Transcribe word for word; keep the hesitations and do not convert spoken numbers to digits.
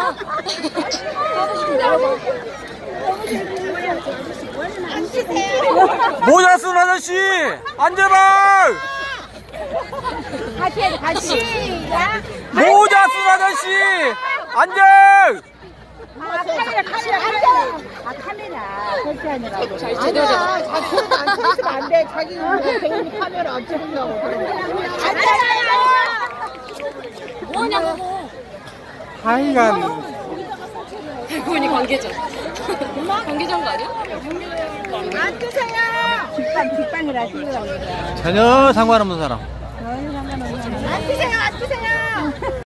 모자 쓴 아저씨 앉아봐. 같이 해, 같이. 모자 쓴 아저씨 앉아. 아, 카메라, 카메라, 카메라. 아, 카메라. 설치하느라고. 아니야, 자기는 안 설치면 안 돼. 자기 배우니 카메라 안 찍는다고. 앉아요. 뭐하냐고. 하여간 그분이 관계자. 관계자인 거 아니야? 앉으세요. 뒷방, 뒷방이라 찍으라고 그래. 전혀 상관없는 사람. 전혀 상관없는 사람. 앉으세요, 앉으세요.